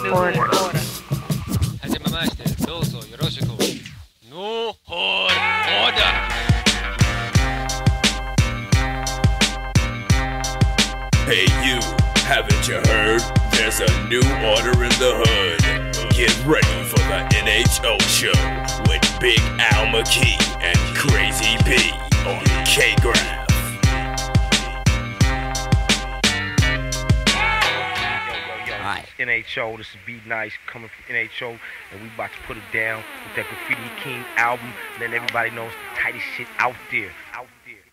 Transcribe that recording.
order. Hajimemashite, dozo, yoroshiku. New order. Hey you, haven't you heard? There's a new order in the hood. Get ready for the NHO show with Big Al McKee and Crazy B on K-Graph. NHO, this is B Nice coming from NHO, and we about to put it down with that Graffiti King album, letting everybody know it's the tightest shit out there.